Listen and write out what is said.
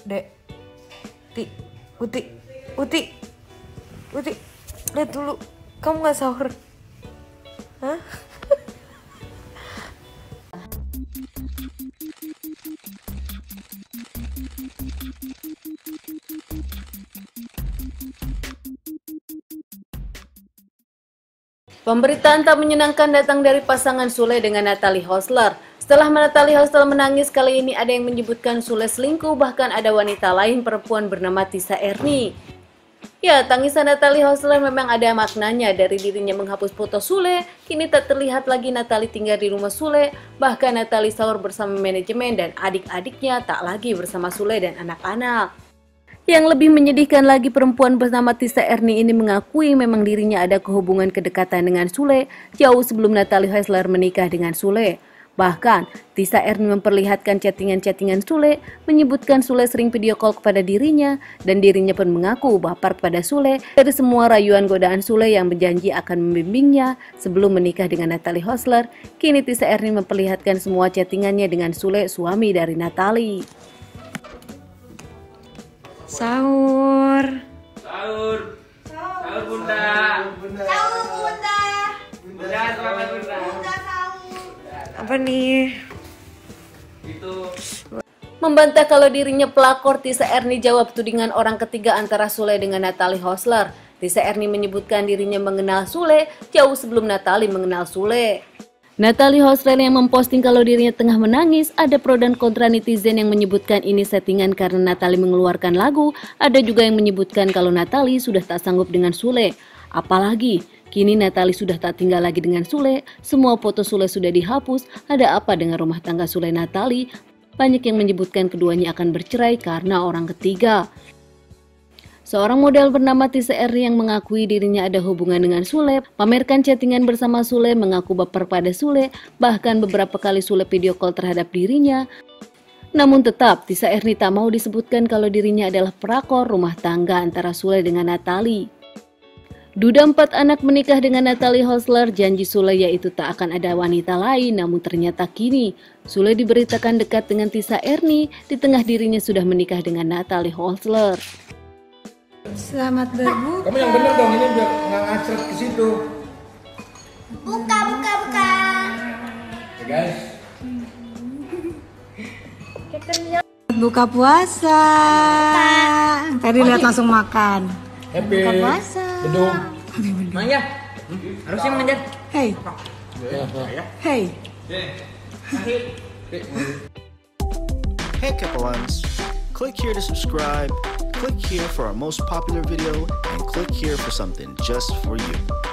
Dek, Uti, lihat dulu, kamu nggak sahur? Hah? Pemberitaan tak menyenangkan datang dari pasangan Sule dengan Natalie Hosler. Setelah Natalie Hosler menangis, kali ini ada yang menyebutkan Sule selingkuh, bahkan ada wanita lain perempuan bernama Tisa Erni. Ya, tangisan Natalie Hosler memang ada maknanya. Dari dirinya menghapus foto Sule, kini tak terlihat lagi Natalie tinggal di rumah Sule. Bahkan Natalie sahur bersama manajemen dan adik-adiknya, tak lagi bersama Sule dan anak-anak. Yang lebih menyedihkan lagi, perempuan bernama Tisa Erni ini mengakui memang dirinya ada kehubungan kedekatan dengan Sule jauh sebelum Natalie Hosler menikah dengan Sule. Bahkan, Tisa Erni memperlihatkan chattingan-chattingan Sule, menyebutkan Sule sering video call kepada dirinya, dan dirinya pun mengaku baper kepada Sule dari semua rayuan godaan Sule yang berjanji akan membimbingnya sebelum menikah dengan Natalie Hosler. Kini Tisa Erni memperlihatkan semua chattingannya dengan Sule, suami dari Natalie. Sahur Bunda. Selamat Bunda. apa nih? Membantah kalau dirinya pelakor, Tisa Erni jawab tudingan orang ketiga antara Sule dengan Natalie Hosler. Tisa Erni menyebutkan dirinya mengenal Sule jauh sebelum Natalie mengenal Sule. Natalie Hosler yang memposting kalau dirinya tengah menangis. Ada pro dan kontra netizen yang menyebutkan ini settingan karena Natalie mengeluarkan lagu. Ada juga yang menyebutkan kalau Natalie sudah tak sanggup dengan Sule. Apalagi, kini Natalie sudah tak tinggal lagi dengan Sule. Semua foto Sule sudah dihapus. Ada apa dengan rumah tangga Sule Natalie? Banyak yang menyebutkan keduanya akan bercerai karena orang ketiga. Seorang model bernama Tisa Erni yang mengakui dirinya ada hubungan dengan Sule, pamerkan chattingan bersama Sule, mengaku baper pada Sule, bahkan beberapa kali Sule video call terhadap dirinya. Namun tetap, Tisa Erni tak mau disebutkan kalau dirinya adalah pelakor rumah tangga antara Sule dengan Natalie. Duda 4 anak menikah dengan Natalie Hosler, janji Sule yaitu tak akan ada wanita lain, namun ternyata kini Sule diberitakan dekat dengan Tisa Erni, di tengah dirinya sudah menikah dengan Natalie Hosler. Selamat berbuka. Kamu yang bener dong, ini biar nggak ngacret ke situ. Buka. Ya guys. Buka puasa. Tadi lihat langsung makan. Happy. Buka puasa. Bedung. Manja, harusnya manjat. Hey. Hey Kepalans, click here to subscribe, click here for our most popular video, and click here for something just for you.